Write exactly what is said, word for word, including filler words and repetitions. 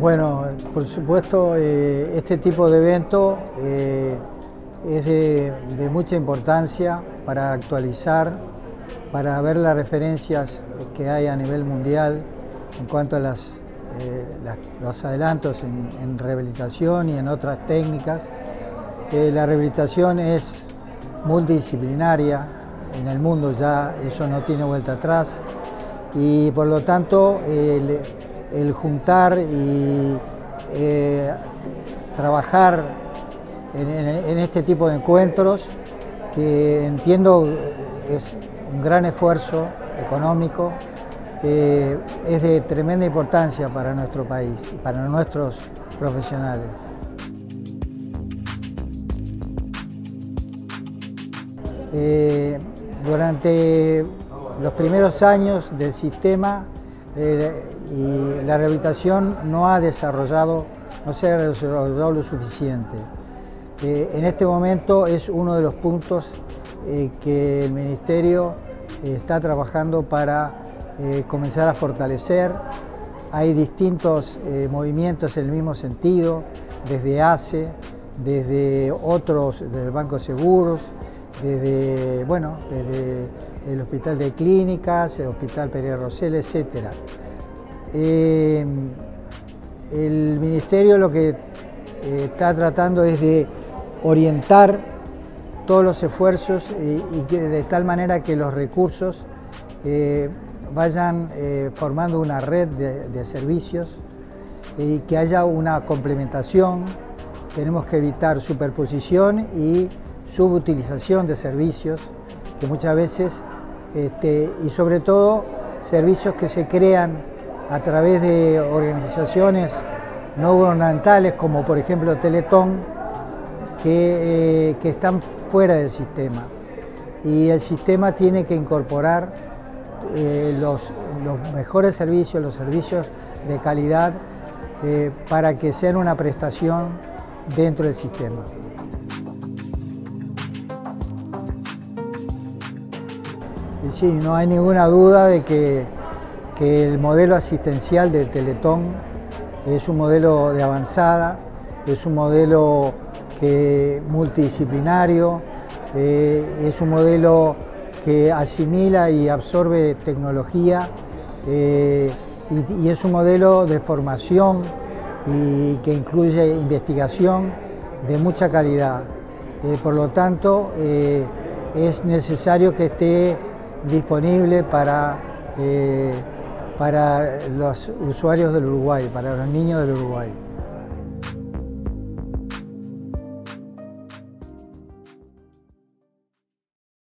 Bueno, por supuesto, eh, este tipo de evento eh, es de, de mucha importancia para actualizar, para ver las referencias que hay a nivel mundial en cuanto a las, eh, las, los adelantos en, en rehabilitación y en otras técnicas. Eh, la rehabilitación es multidisciplinaria, en el mundo ya eso no tiene vuelta atrás y por lo tanto el, el juntar y eh, trabajar en, en, en este tipo de encuentros, que entiendo es un gran esfuerzo económico, eh, es de tremenda importancia para nuestro país y para nuestros profesionales. Eh, durante los primeros años del sistema eh, y la rehabilitación no ha desarrollado, no se ha desarrollado lo suficiente. Eh, en este momento es uno de los puntos eh, que el Ministerio eh, está trabajando para eh, comenzar a fortalecer. Hay distintos eh, movimientos en el mismo sentido, desde A C E, desde otros, desde el Banco de Seguros, desde, bueno, desde el Hospital de Clínicas, el Hospital Pereira Rosell, etcétera. Eh, el Ministerio lo que eh, está tratando es de orientar todos los esfuerzos y, y que de tal manera que los recursos eh, vayan eh, formando una red de, de servicios y que haya una complementación. Tenemos que evitar superposición y subutilización de servicios, que muchas veces, este, y sobre todo, servicios que se crean a través de organizaciones no gubernamentales, como por ejemplo Teletón, que, eh, que están fuera del sistema. Y el sistema tiene que incorporar eh, los, los mejores servicios, los servicios de calidad, eh, para que sean una prestación dentro del sistema. Y sí, no hay ninguna duda de que, que el modelo asistencial del Teletón es un modelo de avanzada, es un modelo que, multidisciplinario, eh, es un modelo que asimila y absorbe tecnología eh, y, y es un modelo de formación y que incluye investigación de mucha calidad. Eh, por lo tanto, eh, es necesario que esté disponible para, eh, para los usuarios del Uruguay, para los niños del Uruguay.